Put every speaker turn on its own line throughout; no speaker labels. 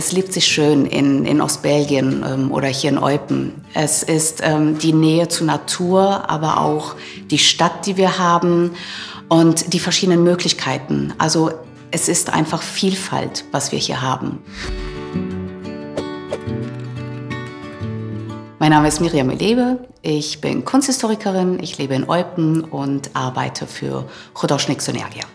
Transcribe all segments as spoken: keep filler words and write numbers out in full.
Es lebt sich schön in, in Ostbelgien ähm, oder hier in Eupen. Es ist ähm, die Nähe zur Natur, aber auch die Stadt, die wir haben und die verschiedenen Möglichkeiten. Also es ist einfach Vielfalt, was wir hier haben. Mein Name ist Miriam Elebe, ich bin Kunsthistorikerin, ich lebe in Eupen und arbeite für Hudolsztyk Synergia.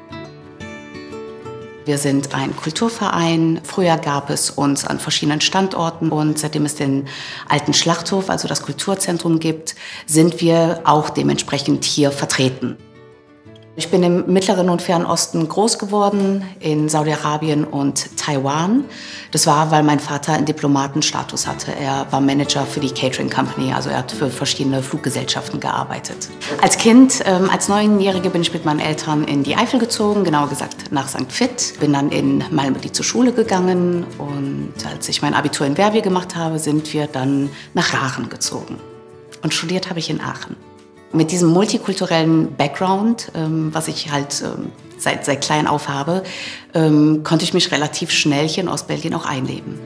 Wir sind ein Kulturverein. Früher gab es uns an verschiedenen Standorten und seitdem es den alten Schlachthof, also das Kulturzentrum gibt, sind wir auch dementsprechend hier vertreten. Ich bin im Mittleren und Fernen Osten groß geworden, in Saudi-Arabien und Taiwan. Das war, weil mein Vater einen Diplomatenstatus hatte. Er war Manager für die Catering Company, also er hat für verschiedene Fluggesellschaften gearbeitet. Als Kind, ähm, als Neunjährige bin ich mit meinen Eltern in die Eifel gezogen, genauer gesagt nach Sankt Vith. Bin dann in Malmedy zur Schule gegangen und als ich mein Abitur in Verviers gemacht habe, sind wir dann nach Aachen gezogen. Und studiert habe ich in Aachen. Mit diesem multikulturellen Background, ähm, was ich halt ähm, seit, seit klein auf habe, ähm, konnte ich mich relativ schnell hier in Ostbelgien auch einleben.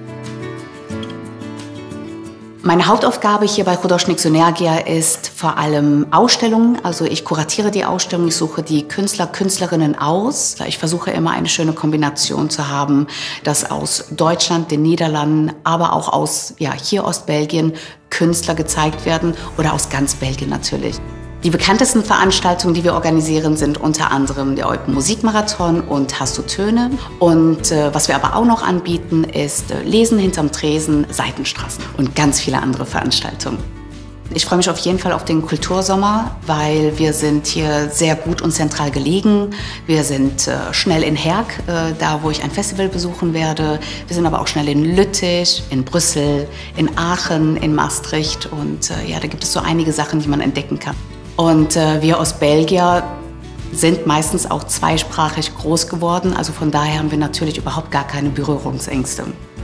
Meine Hauptaufgabe hier bei Hudolsztyk Synergia ist vor allem Ausstellungen. Also ich kuratiere die Ausstellung, ich suche die Künstler, Künstlerinnen aus. Ich versuche immer eine schöne Kombination zu haben, dass aus Deutschland, den Niederlanden, aber auch aus ja, hier Ostbelgien Künstler gezeigt werden oder aus ganz Belgien natürlich. Die bekanntesten Veranstaltungen, die wir organisieren, sind unter anderem der Eupen Musikmarathon und Hast du Töne. Und äh, was wir aber auch noch anbieten, ist äh, Lesen hinterm Tresen, Seitenstraßen und ganz viele andere Veranstaltungen. Ich freue mich auf jeden Fall auf den Kultursommer, weil wir sind hier sehr gut und zentral gelegen. Wir sind äh, schnell in Herk, äh, da wo ich ein Festival besuchen werde. Wir sind aber auch schnell in Lüttich, in Brüssel, in Aachen, in Maastricht. Und äh, ja, da gibt es so einige Sachen, die man entdecken kann. Und äh, wir Ostbelgier sind meistens auch zweisprachig groß geworden. Also von daher haben wir natürlich überhaupt gar keine Berührungsängste.